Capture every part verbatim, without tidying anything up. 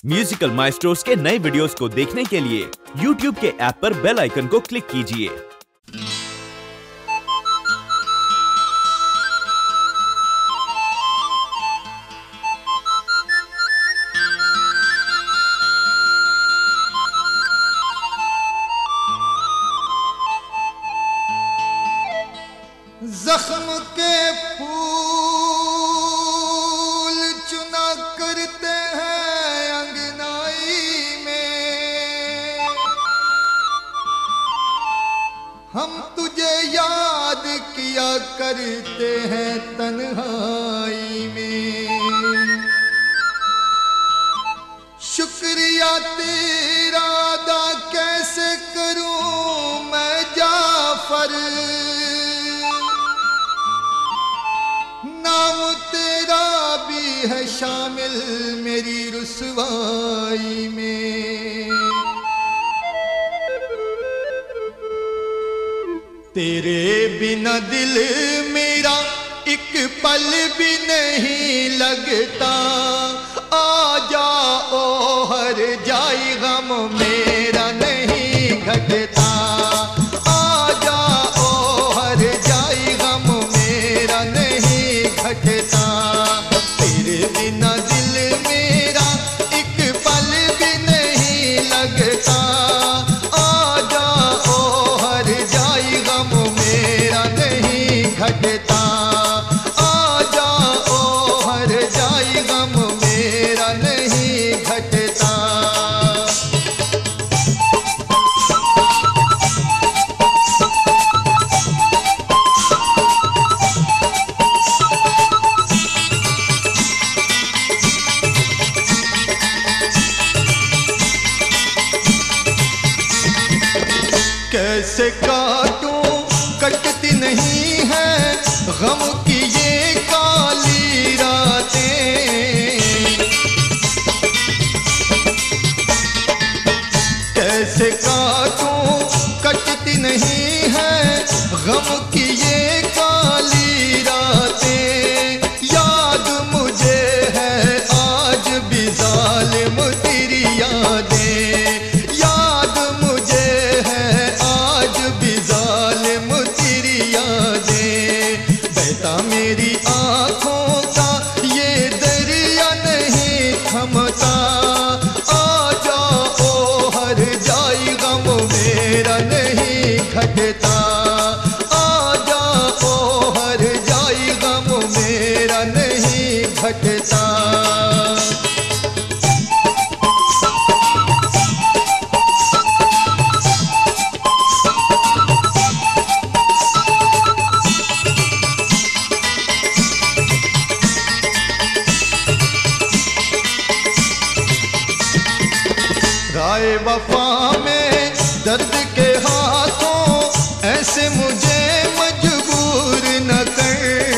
Musical maestros के नए videos को देखने के लिए यूट्यूब के ऐप पर बेल आइकन को क्लिक कीजिए। जख्म के फूल चुना करते हैं अंगनाई में, हम तुझे याद किया करते हैं तन्हाई में। शुक्रिया तेरा अदा कैसे करूं मैं जाफर, नाम तेरा भी है शामिल मेरी रुसवाई में। तेरे बिना दिल मेरा एक पल भी नहीं लगता, आ जाओ हर जाई गम मेरा नहीं घटता, आ जाओ हर जाई गम मेरा नहीं घटता। तेरे बिना दिल मेरा एक पल भी नहीं लगता, आ जाओ हर जाई गम मेरा नहीं घटता, आ जाओ हर जाई गम मेरा नहीं घटता। कैसे काटूं कटती नहीं है गम की ये काली रातें, कैसे काटूं कटती नहीं है गम की ये काली रातें। याद मुझे है आज भी जालिम तेरी यादें, याद मुझे है आज भी जालिम तेरी यादें। बहता मेरी आंखों का ये दरिया नहीं थमता, आ जाओ हर जाई गम मेरा नहीं घटता, आ जाओ हर जाई गम मेरा नहीं घटता। राय वफा में दर्द के हाथों ऐसे मुझे मजबूर न कर,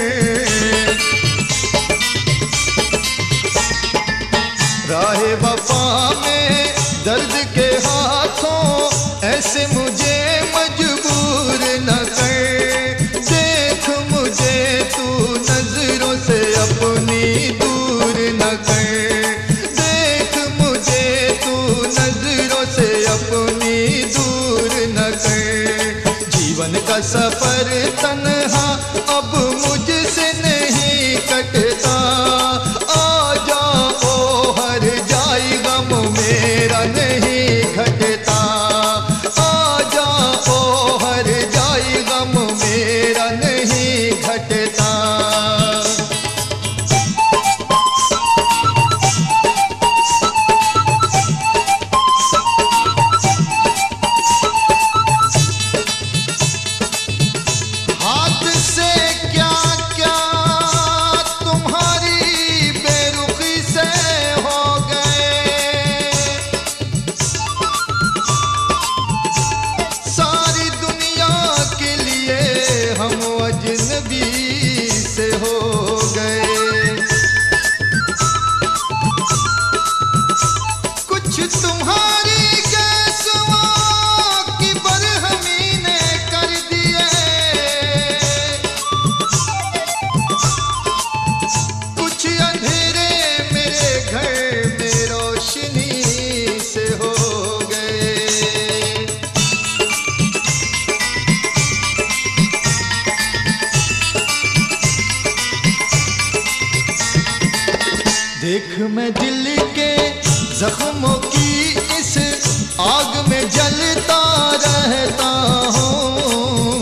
राह वफा में दर्द के हाथों ऐसे मुझे मजबूर न कर। देख मुझे तू नजरों से अपनी दूर न कर, देख मुझे तू नजरों से अपनी दूर न कर। जीवन का सफर तन्हा अब मुझसे नहीं कटता, आ जाओ हर जाई गम मेरा नहीं घटता, आ जाओ हर जाई गम मेरा नहीं घटता। हाथ से क्या क्या तुम्हारी बेरुखी से हो गए, सारी दुनिया के लिए हम अजनबी से हो गए। कुछ तुम्हारी गैसुओं की बरहमी ने कर दिए, कुछ अंधेरे मेरे घर में रोशनी जख्मों की इस आग में जलता रहता हूँ।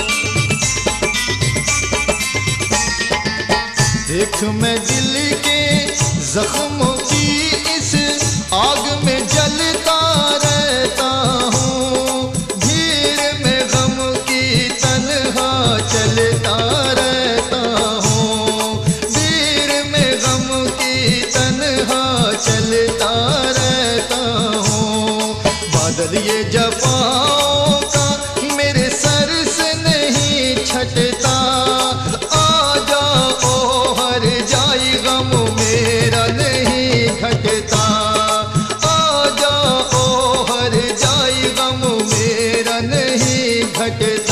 देख मैं दिल के जख्मों की इस आग में जलता रहता हूँ। भीड़ में गम की तन्हा चलता रहता हूँ। भीड़ में गम की तन्हा चलता रहता हूँ। बादल ये जफाओं का मेरे सर से नहीं छटता। आ जाओ हर जाई गम मेरा नहीं घटता। आ जाओ हर जाई गम मेरा नहीं घटता।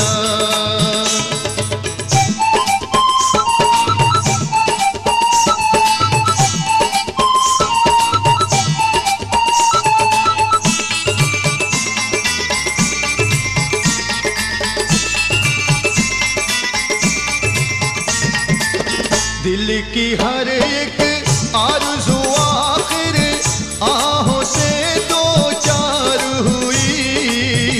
दिल की हर एक आरज़ू आखिर आहों से दो चार हुई।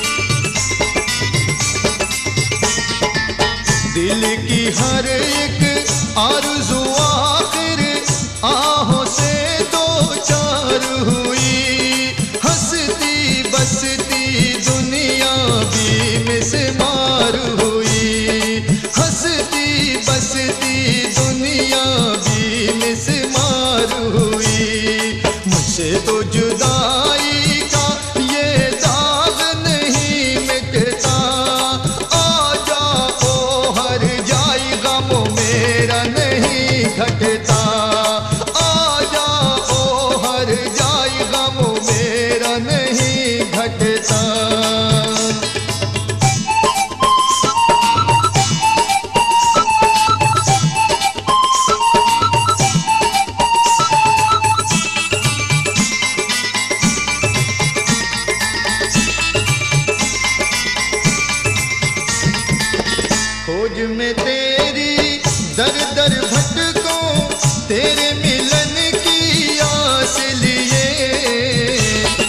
दिल की हर एक आरज़ू आखिर आहों से दो चार हुई। हंसती बसती दुनिया भी मिसमार हुई। हंसती बसती दुनिया भी मिसमार हुई। मुझसे तो जुदाई का ये दाग नहीं मिटता। आ जाओ हर जाई गम मेरा नहीं घटता। आ जाओ हर जाई गम मेरा नहीं घटता। खोज में तेरी दर दर भटकों तेरे मिलन की आस लिए।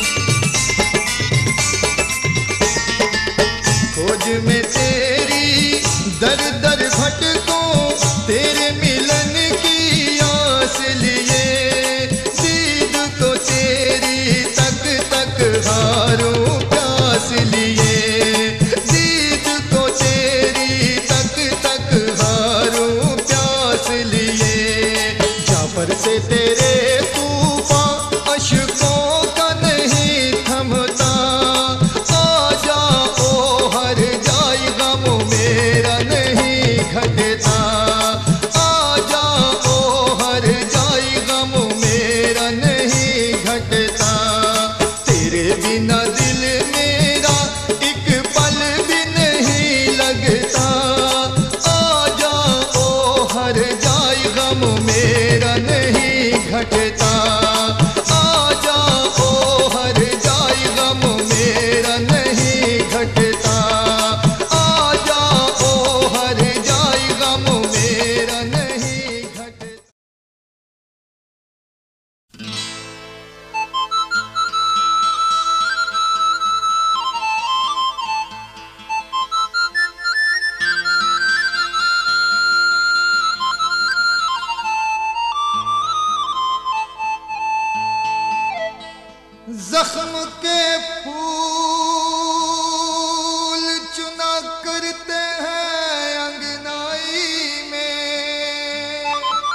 खोज में तेरी दर दर भटकों तेरे मिलन की आस लिए। दीद को तेरी तक तक हारूं प्यास लिए। दीद को तेरी तक तक हारूं प्यास लिए। जाफर से तेरे तूफान अशकों का नहीं थमता। आ जाओ हर जाई गम मेरा नहीं घटता। आ जाओ हर जाई गम मेरा नहीं घटता। तेरे बिना दिल मेरा एक पल भी नहीं लगता। आ जाओ हर जाई गम मेरा नहीं घटता। आ जाओ हर जाई गम मेरा नहीं घटता। आ जाओ हर जाई गम मेरा नहीं घटता। जख्म के फूल चुना करते हैं अंगनाई में।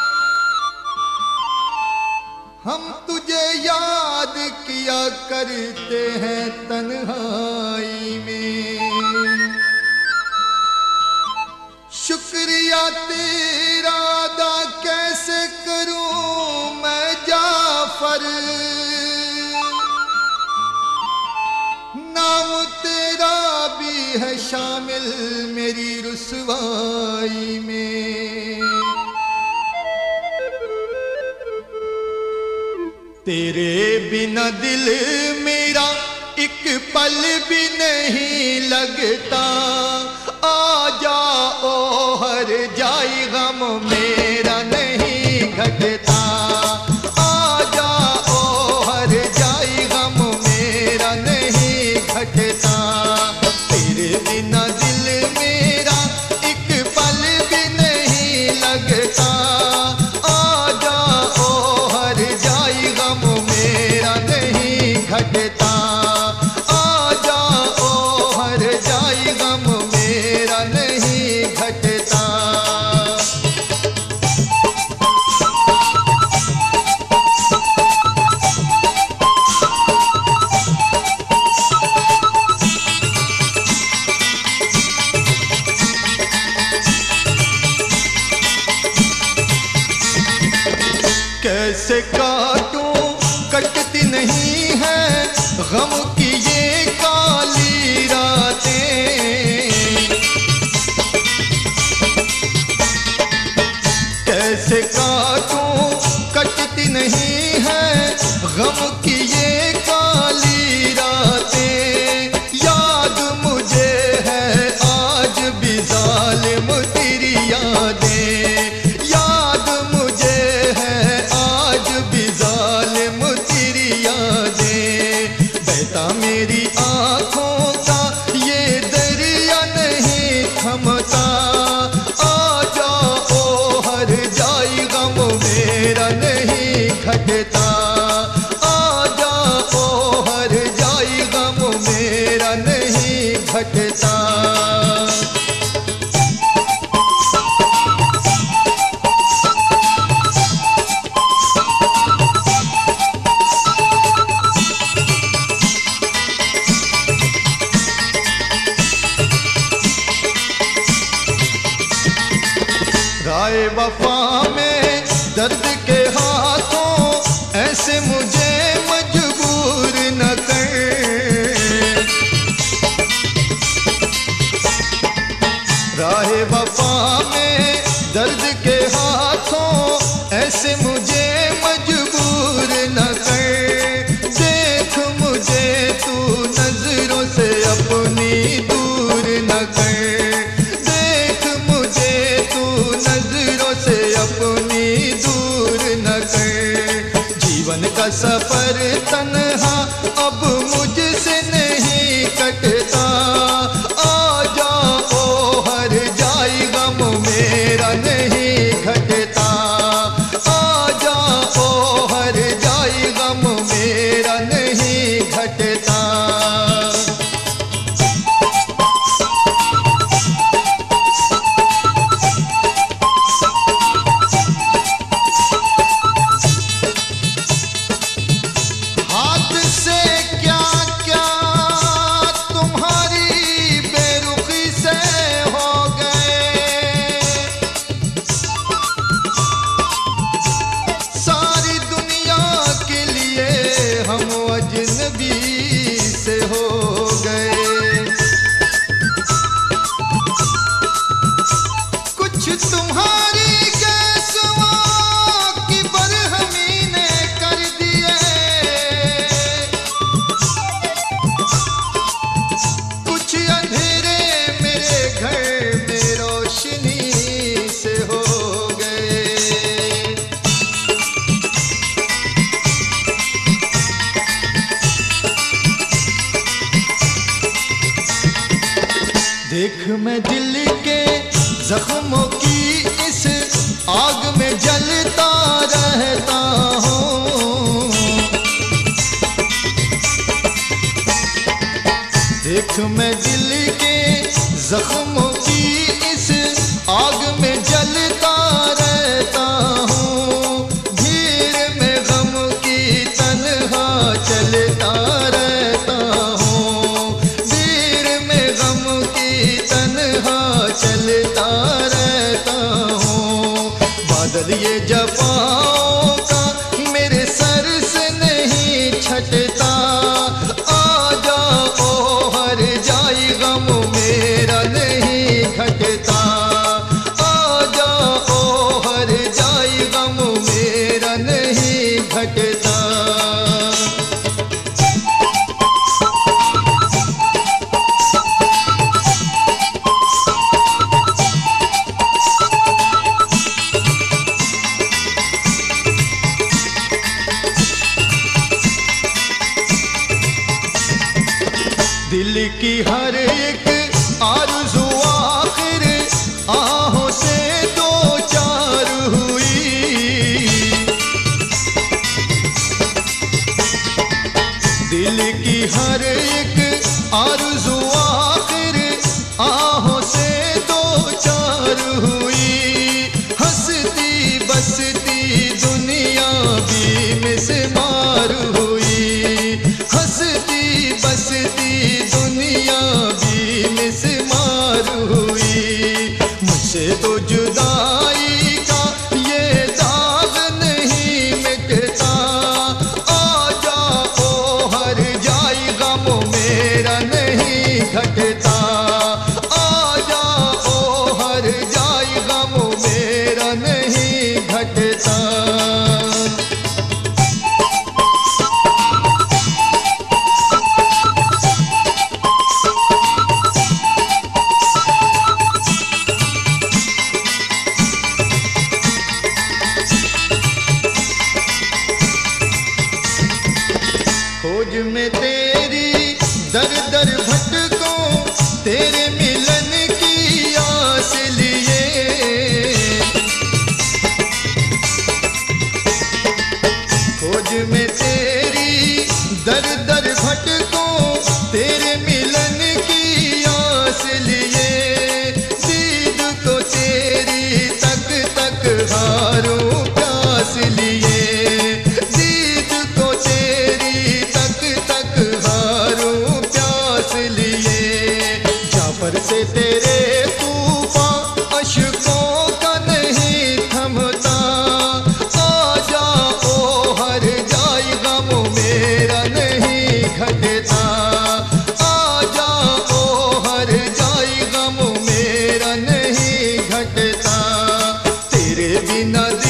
हम तुझे याद किया करते हैं तन्हाई में। शुक्रिया तेरा अदा कैसे करूं मैं जाफर। नाम तेरा भी है शामिल मेरी रुसवाई में। तेरे बिना दिल मेरा एक पल भी नहीं लगता। आ जाओ हर जाई गम मेरा नहीं घटता। आ जाओ घटता। आ जाओ हर जाई गम मेरा नहीं घटता। कैसे काटूं कटती नहीं है गम की ये काली रातें। कैसे काटूं कटती नहीं है गम की ये काली रातें। याद मुझे है आज भी जालिम तेरी यादें। याद मुझे है आज भी जालिम तेरी यादें। बहता मेरी आंखों का ये दरिया नहीं थमता। आ जाओ हर जाई गम मेरा नहीं घटता। आ जाओ हर जाई गम मेरा नहीं घटता। राय वफा में दर्द के हाथों ऐसे मुझे मजबूर न कर। राह वफा में दर्द के हाथों ऐसे मुझे मजबूर न कर। देख मुझे तू नजरों से अपनी दूर न कर। से अपनी दूर न कर। जीवन का सफर तन्हा अब मुझसे नहीं कटता। आ जाओ हर जाई गम मेरा नहीं घटता। आ जाओ हर जाई गम मेरा नहीं घटता। देख मैं दिल के जख्मों की इस आग में जलता रहता हूँ। देख मैं दिल के जख्मों की इस आग में जलता रहता हूँ। भीड़ में गम की तन्हा चलता रहता हूँ। भीड़ में गम की तन्हा चलता रहता हूँ। बादल ये जफाओं का मेरे सर से नहीं छटता। आ जाओ हर जाई गम मेरा नहीं घटता। आ जाओ हर जाई गम मेरा नहीं घटता। दिल की हर एक आरज़ू आखिर आहों से दो चार हुई। दिल की हर एक आरज़ू आखिर आहों से दो चार हुई। हंसती बसती दुनिया भी मिसमार हुई। हंसती बसती दुनिया भी मिसमार हुई। मुझसे तो जुदाई का ये दाग नहीं मिटता। आ जाओ हर जाई गम मेरा नहीं घटता। आ जाओ हर जाई गम मेरा नहीं घटता। खोज में तेरी दर दर भटकों तेरे मिलन की आस लिए। खोज में तेरी दर दर भटकों तेरे मिलन की आस लिए। दीद को तेरी तक तक हारूं प्यास लिए। दीद को तेरी तक तक हारूं प्यास लिए। जाफर से तेरे तूफान अशकों का नहीं थमता। आ जाओ हर जाई गम मेरा नहीं घटता। आ जाओ हर जाई गम मेरा नहीं घटता। तेरे बिना